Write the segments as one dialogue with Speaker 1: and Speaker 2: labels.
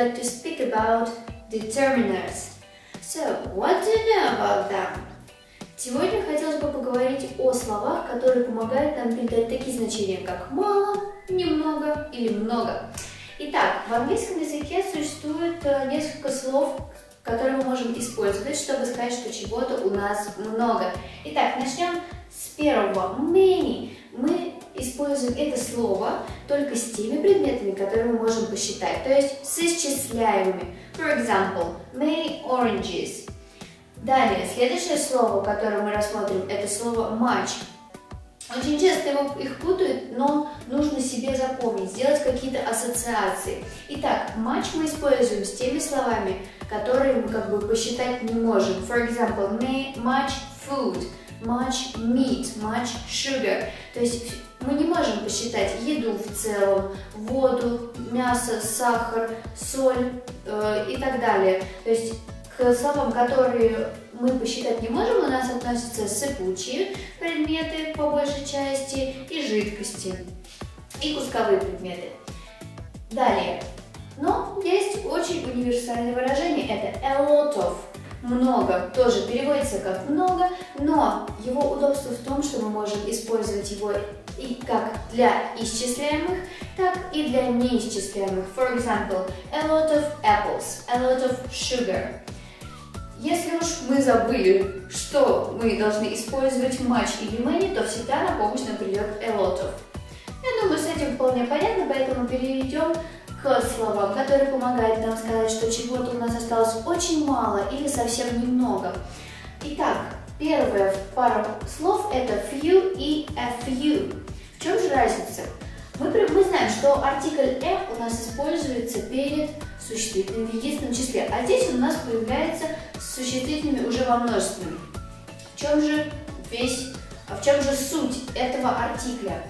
Speaker 1: like to speak about determiners. So, what do you know about them? Сегодня хотелось бы поговорить о словах, которые помогают нам передать такие значения, как мало, немного или много. Итак, в английском языке существует несколько слов, которые мы можем использовать, чтобы сказать, что чего-то у нас много. Итак, начнем с первого. Many. Мы используем это слово только с теми предметами, которые мы можем посчитать, то есть с исчисляемыми. For example, many oranges. Далее, следующее слово, которое мы рассмотрим, это слово much. Очень часто их путают, но нужно себе запомнить, сделать какие-то ассоциации. Итак, much мы используем с теми словами, которые мы как бы посчитать не можем. For example, much food, much meat, much sugar. То есть мы не можем посчитать еду в целом, воду, мясо, сахар, соль и так далее. То есть к словам, которые мы посчитать не можем, у нас относятся сыпучие предметы по большей части и жидкости, и кусковые предметы. Далее. Но есть очень универсальное выражение, это a lot of. Много тоже переводится как много, но его удобство в том, что мы можем использовать его и как для исчисляемых, так и для неисчисляемых. For example, a lot of apples, a lot of sugar. Если уж мы забыли, что мы должны использовать much или many, то всегда на помощь нам придет a lot of. Я думаю, с этим вполне понятно, поэтому перейдем к словам, которые помогают нам сказать, что чего-то у нас осталось очень мало или совсем немного. Итак, первая пара слов это few и a few. В чем же разница? Мы знаем, что артикль a у нас используется перед существительным в единственном числе, а здесь он у нас появляется с существительными уже во множественном. В чем же суть этого артикля?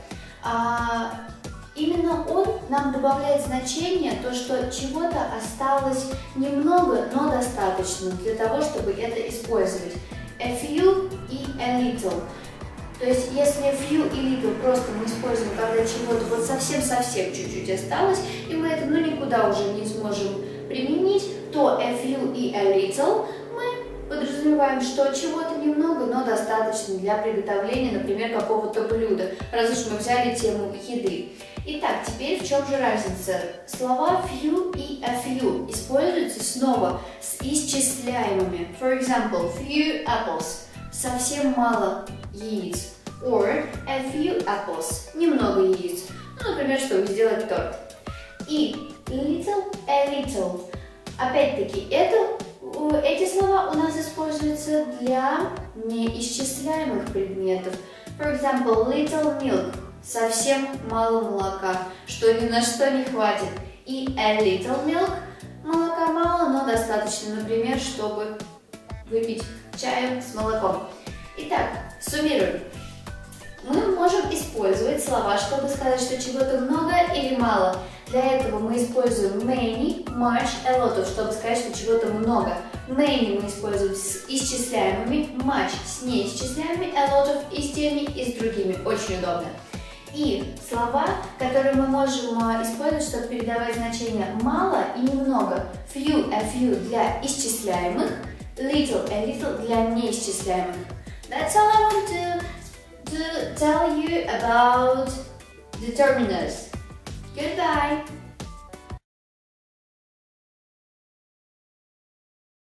Speaker 1: Именно он нам добавляет значение, то, что чего-то осталось немного, но достаточно для того, чтобы это использовать. A few и a little. То есть, если few и little просто мы используем, когда чего-то вот совсем-совсем чуть-чуть осталось, и мы это никуда уже не сможем применить, то a few и a little мы подразумеваем, что чего-то немного, но достаточно для приготовления, например, какого-то блюда, раз уж мы взяли тему еды. Итак, теперь в чем же разница? Слова few и a few используются снова с исчисляемыми. For example, few apples – совсем мало яиц. Or a few apples – немного яиц. Ну, например, чтобы сделать торт. И little, a little. Опять-таки, эти слова у нас используются для неисчисляемых предметов. For example, little milk – совсем мало молока, что ни на что не хватит. И a little milk – молока мало, но достаточно, например, чтобы выпить чаю с молоком. Итак, суммируем. Мы можем использовать слова, чтобы сказать, что чего-то много или мало. Для этого мы используем many, much, a lot of, чтобы сказать, что чего-то много. Many мы используем с исчисляемыми, much с неисчисляемыми, a lot of и с теми, и с другими. Очень удобно. И слова, которые мы можем использовать, чтобы передавать значения мало и немного. Few, a few для исчисляемых, little, a little для неисчисляемых. That's all I want to tell you about determiners. Goodbye!